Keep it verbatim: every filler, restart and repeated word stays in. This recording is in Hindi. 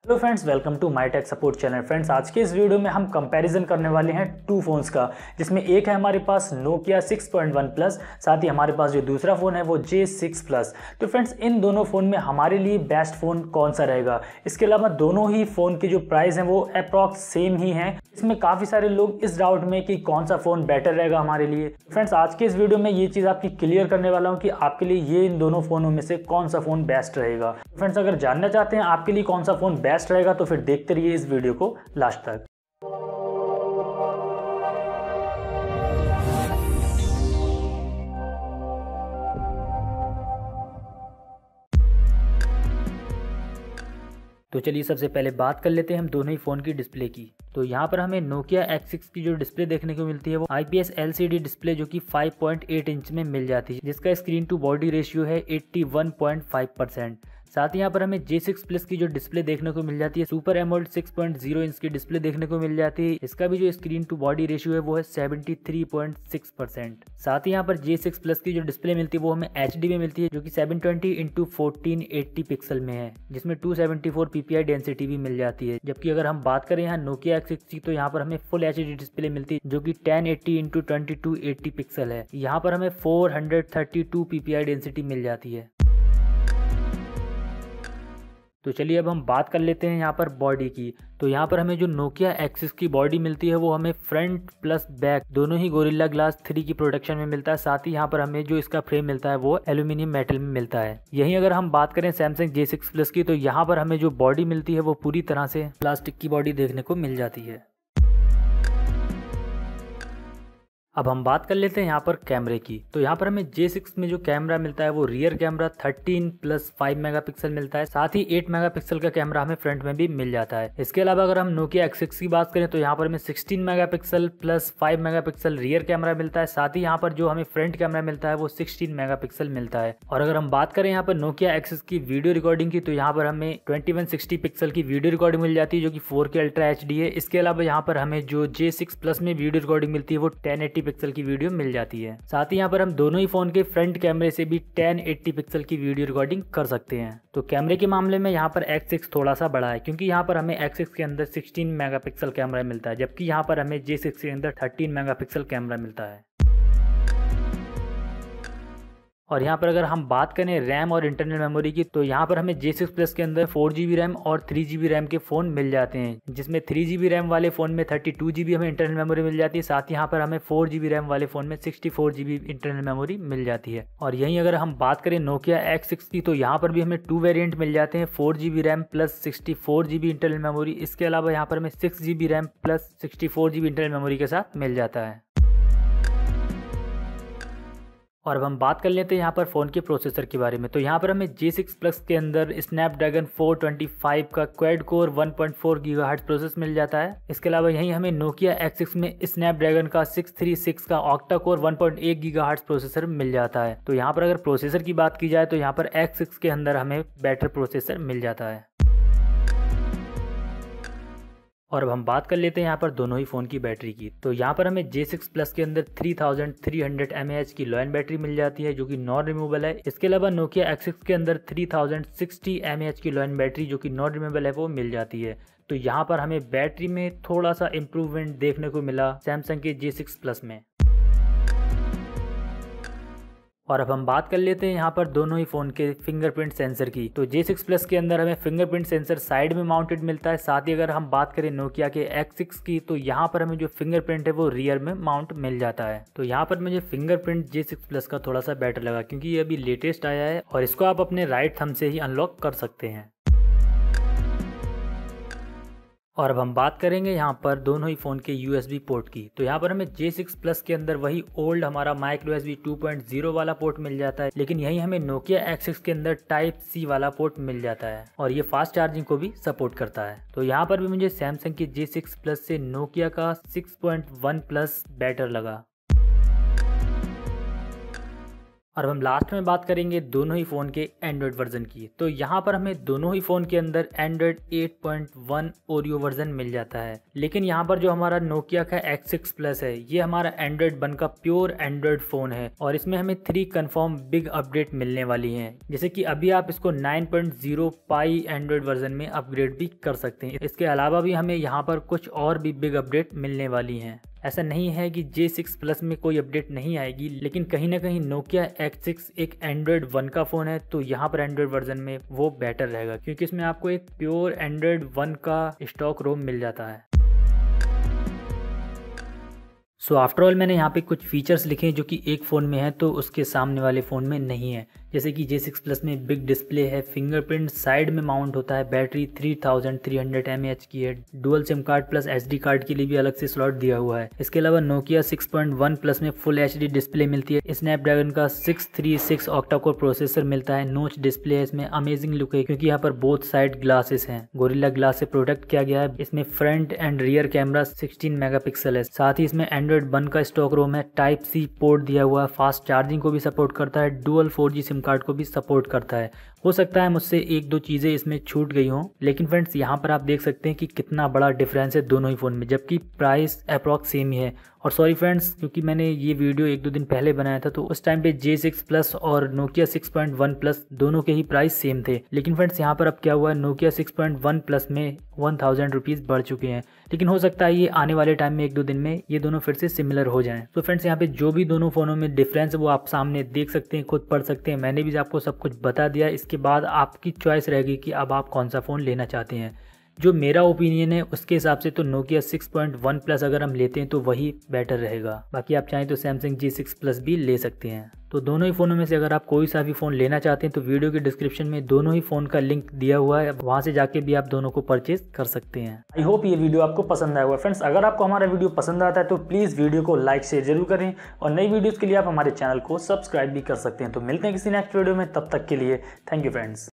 Hello friends, welcome to my tech support channel. Friends, आज के इस वीडियो में हम कंपैरिजन करने वाले हैं टू फोन्स का, जिसमें एक है हमारे पास Nokia six point one plus, साथ ही हमारे पास जो दूसरा फ़ोन है वो जे सिक्स प्लस। तो फ्रेंड्स, इन दोनों फ़ोन में हमारे लिए बेस्ट फ़ोन कौन सा रहेगा। इसके अलावा दोनों ही फ़ोन के जो प्राइस हैं वो अप्रॉक्स सेम ही हैं। इसमें काफ़ी सारे लोग इस डाउट में कि कौन सा फ़ोन बेटर रहेगा हमारे लिए। फ्रेंड्स, आज के इस वीडियो में ये चीज़ आपकी क्लियर करने वाला हूँ कि आपके लिए ये इन दोनों फ़ोनों में से कौन सा फ़ोन बेस्ट रहेगा। फ्रेंड्स, अगर जानना चाहते हैं आपके लिए कौन सा फ़ोन बेस्ट रहेगा तो फिर देखते रहिए इस वीडियो को लास्ट तक। तो चलिए सबसे पहले बात कर लेते हैं हम दोनों ही फ़ोन की डिस्प्ले की। तो यहाँ पर हमें नोकिया एक्स सिक्स की जो डिस्प्ले देखने को मिलती है वो I P S L C D display जो कि फाइव पॉइंट एट इंच में मिल जाती है, जिसका स्क्रीन टू बॉडी रेशियो है eighty one point five percent. साथ ही यहाँ पर हमें जे सिक्स प्लस की जो डिस्प्ले देखने को मिल जाती है super AMOLED six point zero inch की डिस्प्ले देखने को मिल जाती है। इसका भी जो स्क्रीन टू बॉडी रेशियो है वो है seventy three point six percent. साथ ही यहाँ पर जे सिक्स प्लस की जो डिस्प्ले मिलती है वो हमें एच डी में मिलती है, जो कि seven twenty into fourteen eighty pixel में है, जिसमें two seventy four P P I density भी मिल जाती है। जबकि अगर हम बात करें यहाँ नोकिया एक्स सिक्स की तो यहाँ पर हमें फुल एच डी डिस्प्ले मिलती है, जो कि ten eighty into twenty two eighty pixel है। यहाँ पर हमें four hundred thirty two P P I density मिल जाती है। तो चलिए अब हम बात कर लेते हैं यहाँ पर बॉडी की। तो यहाँ पर हमें जो नोकिया एक्स सिक्स की बॉडी मिलती है वो हमें फ्रंट प्लस बैक दोनों ही गोरिल्ला ग्लास थ्री की प्रोडक्शन में मिलता है। साथ ही यहाँ पर हमें जो इसका फ्रेम मिलता है वो एल्यूमिनियम मेटल में मिलता है। यहीं अगर हम बात करें सैमसंग जे सिक्स प्लस की तो यहाँ पर हमें जो बॉडी मिलती है वो पूरी तरह से प्लास्टिक की बॉडी देखने को मिल जाती है। अब हम बात कर लेते हैं यहाँ पर कैमरे की। तो यहाँ पर हमें जे सिक्स में जो कैमरा मिलता है वो rear camera thirteen plus five megapixel मिलता है। साथ ही एट मेगापिक्सल का कैमरा हमें फ्रंट में भी मिल जाता है। इसके अलावा अगर हम नोकिया एक्स सिक्स की बात करें तो यहाँ पर हमें sixteen megapixel plus five megapixel rear camera मिलता है। साथ ही यहाँ पर जो हमें फ्रंट कैमरा मिलता है वो सिक्सटीन मेगापिक्सल मिलता है। और अगर हम बात करें यहाँ पर नोकिया एक्स सिक्स की वीडियो रिकॉर्डिंग की तो यहाँ पर हमें ट्वेंटी वन सिक्सटी पिक्सल की वीडियो रिकॉर्डिंग मिल जाती है, जो कि फोर के अल्ट्रा एच डी है। इसके अलावा यहाँ पर हमें जो जे सिक्स प्लस में वीडियो रिकॉर्डिंग मिलती है वो टेन एट्टी पिक्सल की वीडियो मिल जाती है। साथ ही यहाँ पर हम दोनों ही फोन के फ्रंट कैमरे से भी टेन एट्टी पिक्सल की वीडियो रिकॉर्डिंग कर सकते हैं। तो कैमरे के मामले में यहाँ पर एक्स सिक्स थोड़ा सा बड़ा है, क्योंकि यहाँ पर हमें एक्स सिक्स के अंदर सिक्सटीन मेगापिक्सल कैमरा मिलता है, जबकि यहाँ पर हमें जे सिक्स के अंदर थर्टीन मेगापिक्सल कैमरा मिलता है। और यहाँ पर अगर हम बात करें रैम और इंटरनल मेमोरी की तो यहाँ पर हमें जे सिक्स प्लस के अंदर फोर जी बी रैम और थ्री जी बी रैम के फ़ोन मिल जाते हैं, जिसमें थ्री जी बी रैम वाले फ़ोन में थर्टी टू जी बी हमें इंटरनल मेमोरी मिल जाती है। साथ ही यहाँ पर हमें फोर जी बी रैम वाले फ़ोन में sixty four G B internal memory मिल जाती है। और यहीं अगर हम बात करें नोकिया एक्स सिक्स की तो यहाँ पर भी हमें टू वेरियंट मिल जाते हैं, four G B RAM plus sixty four G B internal memory. इसके अलावा यहाँ पर हमें six G B RAM plus sixty four G B internal memory के साथ मिल जाता है। और अब हम बात कर लेते हैं यहाँ पर फ़ोन के प्रोसेसर के बारे में। तो यहाँ पर हमें जे सिक्स प्लस के अंदर स्नैपड्रैगन फोर ट्वेंटी फाइव का quad core one point four gigahertz processor मिल जाता है। इसके अलावा यहीं हमें नोकिया एक्स सिक्स में स्नैपड्रैगन का सिक्स थर्टी सिक्स का octa core one point eight gigahertz processor मिल जाता है। तो यहाँ पर अगर प्रोसेसर की बात की जाए तो यहाँ पर एक्स सिक्स के अंदर हमें बेटर प्रोसेसर मिल जाता है। और अब हम बात कर लेते हैं यहाँ पर दोनों ही फ़ोन की बैटरी की। तो यहाँ पर हमें जे सिक्स प्लस के अंदर three thousand three hundred M A H की लो एंड बैटरी मिल जाती है, जो कि नॉन रिमूवेबल है। इसके अलावा नोकिया एक्स सिक्स के अंदर three thousand sixty M A H की लो एंड बैटरी जो कि नॉन रिमूवेबल है वो मिल जाती है। तो यहाँ पर हमें बैटरी में थोड़ा सा इम्प्रूवमेंट देखने को मिला सैमसंग के जे सिक्स प्लस में। और अब हम बात कर लेते हैं यहाँ पर दोनों ही फ़ोन के फिंगरप्रिंट सेंसर की। तो जे सिक्स प्लस के अंदर हमें फिंगरप्रिंट सेंसर साइड में माउंटेड मिलता है। साथ ही अगर हम बात करें नोकिया के एक्स सिक्स की तो यहाँ पर हमें जो फिंगरप्रिंट है वो रियर में माउंट मिल जाता है। तो यहाँ पर मुझे फिंगरप्रिंट जे सिक्स प्लस का थोड़ा सा बेटर लगा, क्योंकि ये अभी लेटेस्ट आया है और इसको आप अपने राइट थंब से ही अनलॉक कर सकते हैं। और अब हम बात करेंगे यहाँ पर दोनों ही फ़ोन के यू एस बी पोर्ट की। तो यहाँ पर हमें जे सिक्स प्लस के अंदर वही ओल्ड हमारा micro S B two point zero वाला पोर्ट मिल जाता है, लेकिन यहीं हमें नोकिया एक्स सिक्स के अंदर टाइप सी वाला पोर्ट मिल जाता है और ये फास्ट चार्जिंग को भी सपोर्ट करता है। तो यहाँ पर भी मुझे सैमसंग के जे सिक्स प्लस से नोकिया का six point one plus better लगा। और अब हम लास्ट में बात करेंगे दोनों ही फ़ोन के एंड्रॉयड वर्जन की। तो यहाँ पर हमें दोनों ही फ़ोन के अंदर Android eight point one Oreo version मिल जाता है, लेकिन यहाँ पर जो हमारा नोकिया का एक्स सिक्स प्लस है ये हमारा एंड्रॉयड वन का प्योर एंड्रॉयड फ़ोन है और इसमें हमें थ्री कंफर्म बिग अपडेट मिलने वाली हैं, जैसे कि अभी आप इसको nine point zero Pie Android version में अपग्रेड भी कर सकते हैं। इसके अलावा भी हमें यहाँ पर कुछ और भी बिग अपडेट मिलने वाली हैं। ऐसा नहीं है कि जे सिक्स प्लस में कोई अपडेट नहीं आएगी, लेकिन कहीं ना कहीं नोकिया एक्स सिक्स एक एंड्रॉयड वन का फ़ोन है, तो यहाँ पर एंड्रॉयड वर्जन में वो बेटर रहेगा क्योंकि इसमें आपको एक प्योर एंड्रॉयड वन का स्टॉक रोम मिल जाता है। सो आफ्टर ऑल मैंने यहाँ पे कुछ फीचर्स लिखे हैं जो कि एक फ़ोन में है तो उसके सामने वाले फ़ोन में नहीं है, जैसे कि जे सिक्स प्लस में बिग डिस्प्ले है, फिंगरप्रिंट साइड में माउंट होता है, battery three thousand three hundred M A H की है, dual sim card plus SD card के लिए भी अलग से स्लॉट दिया हुआ है। इसके अलावा Nokia six point one plus में फुल एचडी डिस्प्ले मिलती है, स्नैपड्रैगन का six three six octa core processor मिलता है, नोच डिस्प्ले है, इसमें अमेजिंग लुक है क्योंकि यहाँ पर बोथ साइड ग्लासेस हैं, गोरिल्ला ग्लास से प्रोटेक्ट किया गया है। इसमें front and rear camera sixteen megapixel है, साथ ही इसमें एंड्रॉइड वन का स्टॉक रोम है, टाइप सी पोर्ट दिया हुआ है, फास्ट चार्जिंग को भी सपोर्ट करता है, dual four G sim card को भी सपोर्ट करता है। हो सकता है मुझसे एक दो चीज़ें इसमें छूट गई हों, लेकिन फ्रेंड्स यहाँ पर आप देख सकते हैं कि कितना बड़ा डिफरेंस है दोनों ही फ़ोन में, जबकि प्राइस अप्रॉक्स सेम ही है। और सॉरी फ्रेंड्स, क्योंकि मैंने ये वीडियो एक दो दिन पहले बनाया था तो उस टाइम पे जे सिक्स प्लस और Nokia six point one plus दोनों के ही प्राइस सेम थे, लेकिन फ्रेंड्स यहाँ पर अब क्या हुआ है, Nokia six point one plus में वन थाउजेंड रुपीज़ बढ़ चुके हैं, लेकिन हो सकता है ये आने वाले टाइम में एक दो दिन में ये दोनों फिर से सिमिलर हो जाएं। तो फ्रेंड्स यहाँ पे जो भी दोनों फ़ोनों में डिफरेंस है वो आप सामने देख सकते हैं, खुद पढ़ सकते हैं, मैंने भी आपको सब कुछ बता दिया। इसके बाद आपकी चॉइस रहेगी कि अब आप कौन सा फ़ोन लेना चाहते हैं। जो मेरा ओपिनियन है उसके हिसाब से तो Nokia six point one plus अगर हम लेते हैं तो वही बेटर रहेगा, बाकी आप चाहें तो सैमसंग जे सिक्स प्लस भी ले सकते हैं। तो दोनों ही फ़ोनों में से अगर आप कोई सा भी फ़ोन लेना चाहते हैं तो वीडियो के डिस्क्रिप्शन में दोनों ही फ़ोन का लिंक दिया हुआ है, वहाँ से जाके भी आप दोनों को परचेज कर सकते हैं। आई होप ये वीडियो आपको पसंद आया होगा। फ्रेंड्स, अगर आपको हमारा वीडियो पसंद आता है तो प्लीज़ वीडियो को लाइक शेयर जरूर करें और नई वीडियोज़ के लिए आप हमारे चैनल को सब्सक्राइब भी कर सकते हैं। तो मिलते हैं किसी नेक्स्ट वीडियो में, तब तक के लिए थैंक यू फ्रेंड्स।